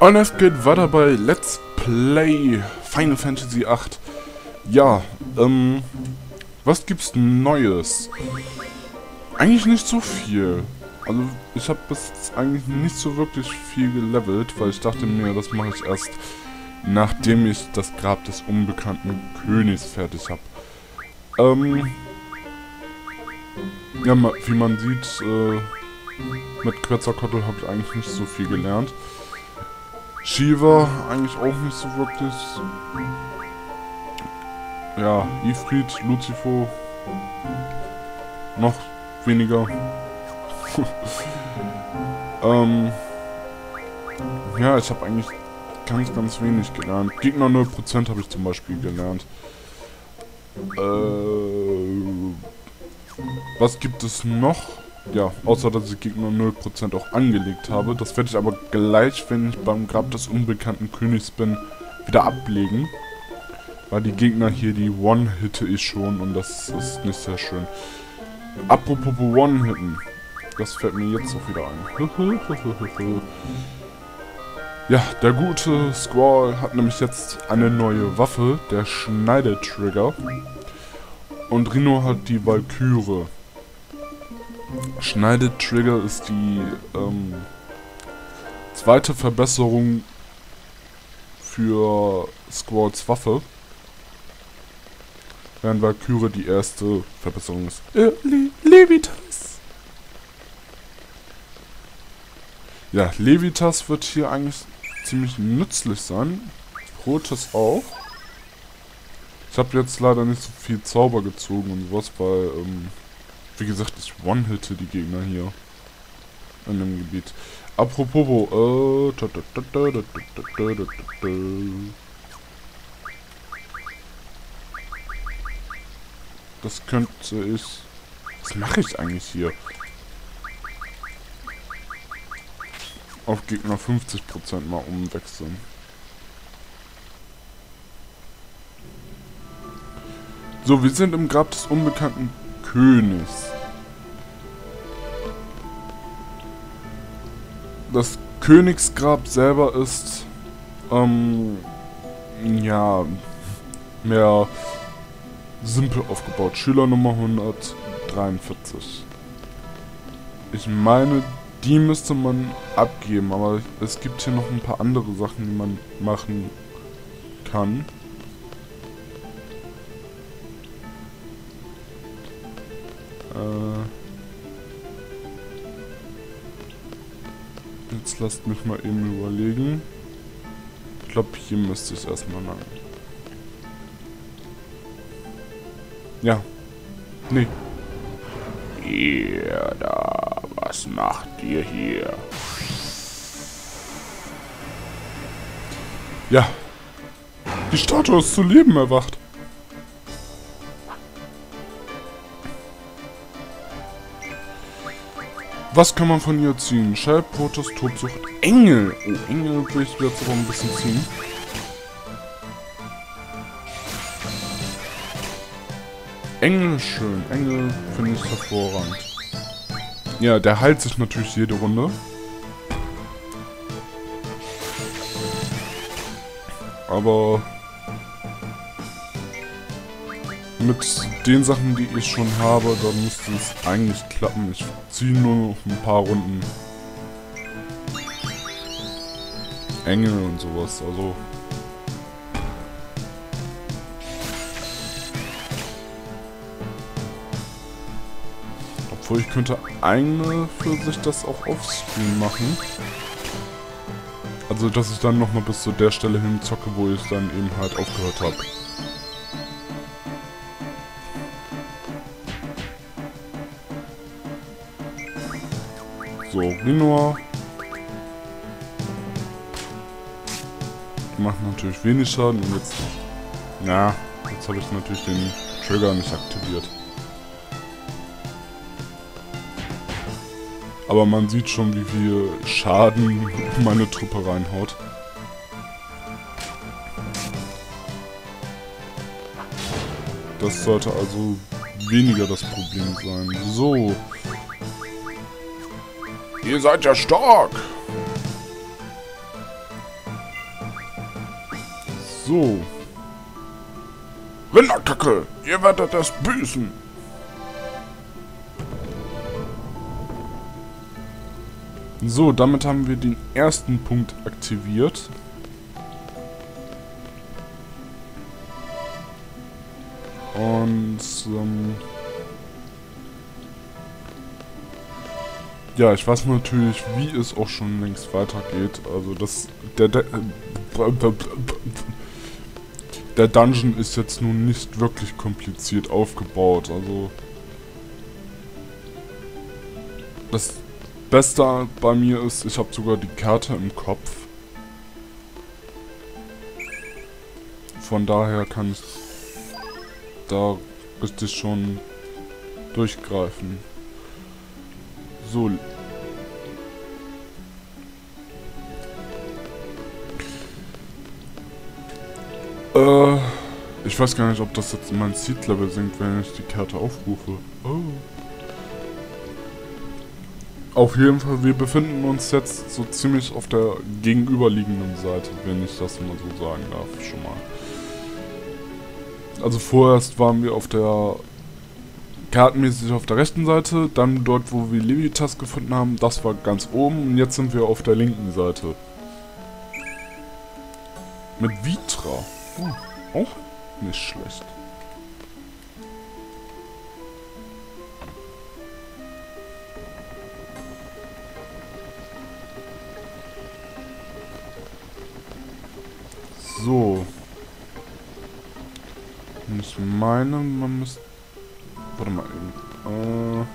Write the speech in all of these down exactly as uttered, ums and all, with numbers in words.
Und es geht weiter bei Let's Play Final Fantasy acht. Ja, ähm, was gibt's Neues? Eigentlich nicht so viel. Also ich habe bis eigentlich nicht so wirklich viel gelevelt, weil ich dachte mir, das mache ich erst, nachdem ich das Grab des unbekannten Königs fertig habe. Ähm, ja, wie man sieht, äh, mit Quetzalcoatl habe ich eigentlich nicht so viel gelernt. Shiva eigentlich auch nicht so wirklich. Ja, Ifrit, Lucifer noch weniger. ähm, ja, ich habe eigentlich ganz, ganz wenig gelernt. Gegner null Prozent habe ich zum Beispiel gelernt. Äh, was gibt es noch? Ja, außer dass ich Gegner null Prozent auch angelegt habe. Das werde ich aber gleich, wenn ich beim Grab des unbekannten Königs bin, wieder ablegen. Weil die Gegner hier, die One-Hitte ich schon und das ist nicht sehr schön. Apropos One-Hitten. Das fällt mir jetzt auch wieder ein. Ja, der gute Squall hat nämlich jetzt eine neue Waffe, der Schneidetrigger. Und Rino hat die Valkyrie. Schneidetrigger ist die ähm, zweite Verbesserung für Squalls Waffe. Während Valkyrie die erste Verbesserung ist. Äh, Le Levitas! Ja, Levitas wird hier eigentlich ziemlich nützlich sein. Protes auch. Ich habe jetzt leider nicht so viel Zauber gezogen und sowas, weil, ähm, wie gesagt, ich one-hitte die Gegner hier in dem Gebiet. Apropos, äh, das könnte ich... Was mache ich eigentlich hier? Auf Gegner fünfzig Prozent mal umwechseln. So, wir sind im Grab des unbekannten Königs. Das Königsgrab selber ist, ähm, ja, mehr simpel aufgebaut. Schülernummer hundertdreiundvierzig. Ich meine, die müsste man abgeben, aber es gibt hier noch ein paar andere Sachen, die man machen kann. Äh, jetzt lasst mich mal eben überlegen. Ich glaube, hier müsste ich erstmal lang. Ja. Nee. Ihr da, was macht ihr hier? Ja. Die Statue ist zu Leben erwacht. Was kann man von ihr ziehen? Shell, Protest, Tobsucht, Engel. Oh, Engel will ich jetzt aber ein bisschen ziehen. Engel ist schön. Engel finde ich hervorragend. Ja, der heilt sich natürlich jede Runde. Aber mit den Sachen, die ich schon habe, da müsste es eigentlich klappen. Ich ziehe nur noch ein paar Runden Engel und sowas. Also obwohl ich könnte eine für sich das auch offscreen machen. Also dass ich dann nochmal bis zu der Stelle hin zocke, wo ich dann eben halt aufgehört habe. So, Rinoa. Die macht natürlich wenig Schaden und jetzt... Na, jetzt habe ich natürlich den Trigger nicht aktiviert. Aber man sieht schon, wie viel Schaden meine Truppe reinhaut. Das sollte also weniger das Problem sein. So. Ihr seid ja stark. So. Rinderkacke, ihr werdet es büßen. So, damit haben wir den ersten Punkt aktiviert. Und ähm, ja, ich weiß natürlich, wie es auch schon längst weitergeht. Also das der der, der Dungeon ist jetzt nun nicht wirklich kompliziert aufgebaut. Also das Beste bei mir ist, ich habe sogar die Karte im Kopf. Von daher kann ich da richtig schon durchgreifen. So. Äh, ich weiß gar nicht, ob das jetzt mein Seed-Level sinkt, wenn ich die Karte aufrufe. Oh. Auf jeden Fall, wir befinden uns jetzt so ziemlich auf der gegenüberliegenden Seite, wenn ich das mal so sagen darf, schon mal. Also vorerst waren wir auf der, kartenmäßig auf der rechten Seite, dann dort, wo wir Levitas gefunden haben, das war ganz oben und jetzt sind wir auf der linken Seite. Mit Vitra. Oh, auch nicht schlecht. So. Und ich meine, man müsste... Warte mal eben. Äh...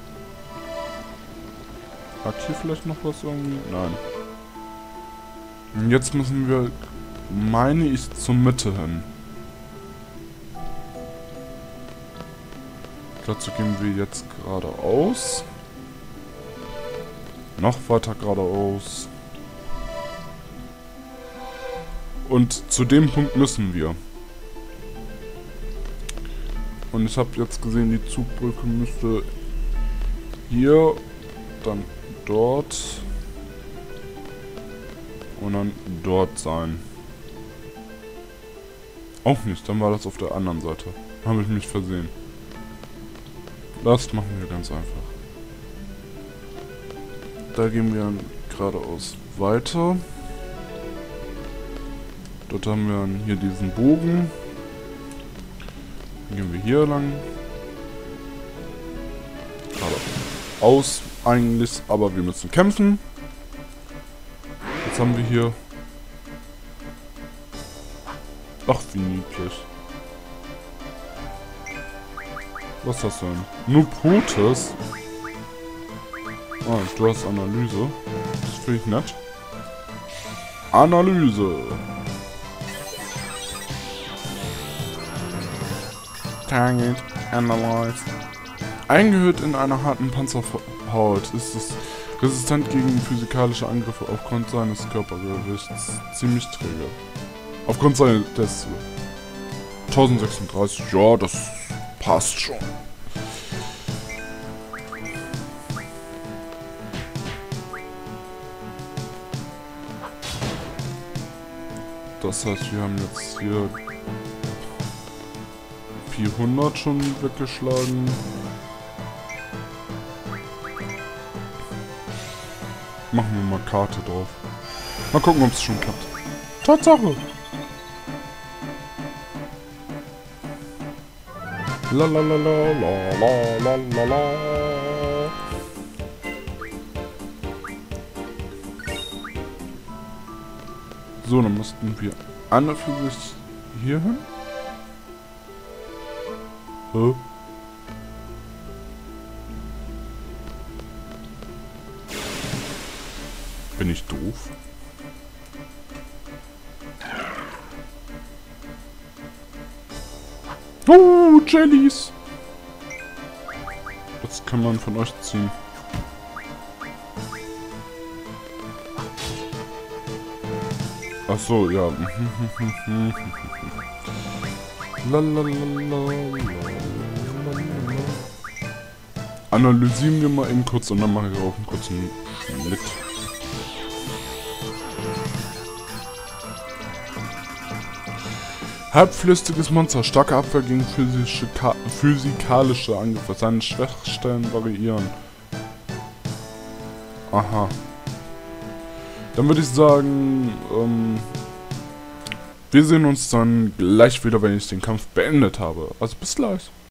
Hat hier vielleicht noch was irgendwie? Nein. Und jetzt müssen wir, meine ich, zur Mitte hin. Dazu gehen wir jetzt geradeaus. Noch weiter geradeaus. Und zu dem Punkt müssen wir. Und ich habe jetzt gesehen, die Zugbrücke müsste hier, dann dort und dann dort sein. Auch nicht, dann war das auf der anderen Seite. Habe ich mich versehen. Das machen wir ganz einfach. Da gehen wir dann geradeaus weiter. Dort haben wir dann hier diesen Bogen. Dann gehen wir hier lang. Geradeaus eigentlich, aber wir müssen kämpfen. Jetzt haben wir hier... Ach, wie niedlich. Was ist das denn? Nur Brutes? Ah, du hast Analyse. Das finde ich nett. Analyse. Target. Analyze. Eingehüllt in einer harten Panzerhaut ist es resistent gegen physikalische Angriffe aufgrund seines Körpergewichts. Ziemlich träge. Aufgrund seines tausendsechsunddreißig. Ja, das passt schon. Das heißt, wir haben jetzt hier vierhundert schon weggeschlagen. Machen wir mal Karte drauf. Mal gucken, ob es schon klappt. Tatsache! La la la la la la la la. So, dann müssten wir an und für sich hier hin. Hä? Bin ich doof? Oh, Jellies! Das kann man von euch ziehen. Ach so, ja. Analysieren wir mal eben kurz und dann mache ich auch einen kurzen Schnitt. Halbflüssiges Monster, starke Abwehr gegen physische, physikalische Angriffe. Seine Schwachstellen variieren. Aha. Dann würde ich sagen, ähm, wir sehen uns dann gleich wieder, wenn ich den Kampf beendet habe. Also bis gleich.